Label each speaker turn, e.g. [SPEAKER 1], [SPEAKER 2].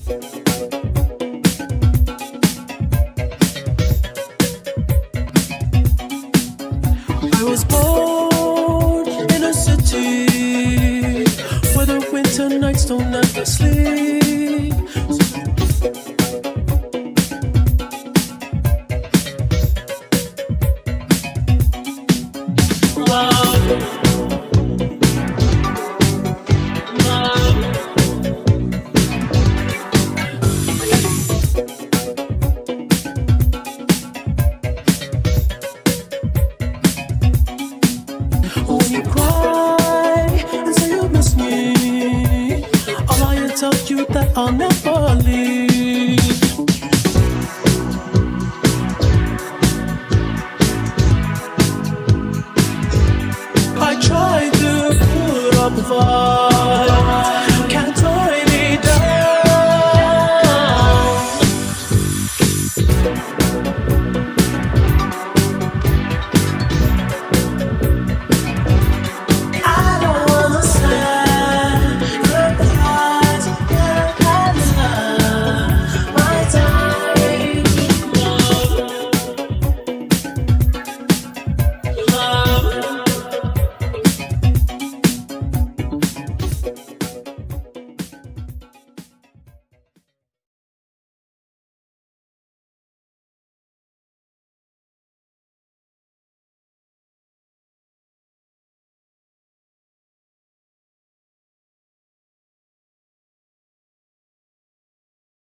[SPEAKER 1] I was born in a city where the winter nights don't ever sleep. When you cry and say you miss me, all I tell you that I'll never leave.